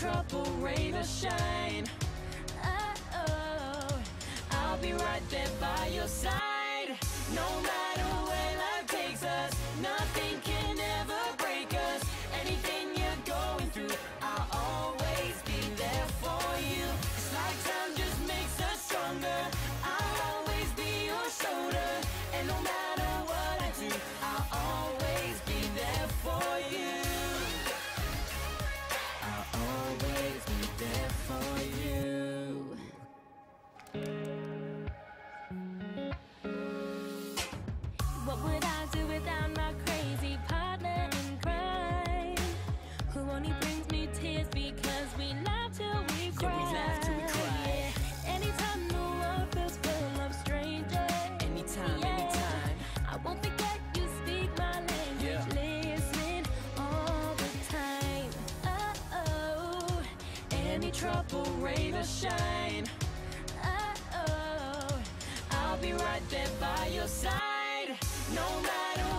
trouble, rain or shine, oh, I'll be right there by your side. No matter where life takes us, nothing can ever break us. Anything you're going through, I'll always be there for you. It's like time just makes us stronger. I'll always be your shoulder, and no matter what I do, I'll always be there for you. I'll always be there for you. What would I do without my crazy partner in crime, who only brings me tears because we laugh till we cry? Yeah, we laugh till we cry. Yeah. Anytime the world feels full of strangers, Anytime, yeah, anytime. I won't forget you speak my language, Yeah. listen all the time. Oh, Any trouble, rain or shine, oh, I'll be right there by your side. No matter